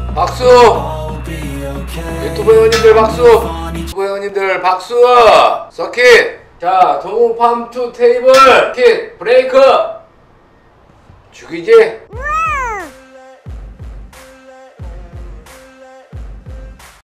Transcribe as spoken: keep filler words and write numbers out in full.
박수. 유튜브 회원님들 박수. 유튜브 회원님들 박수. 서킷. 자, 동우 팜투 테이블 킷 브레이크. 죽이지?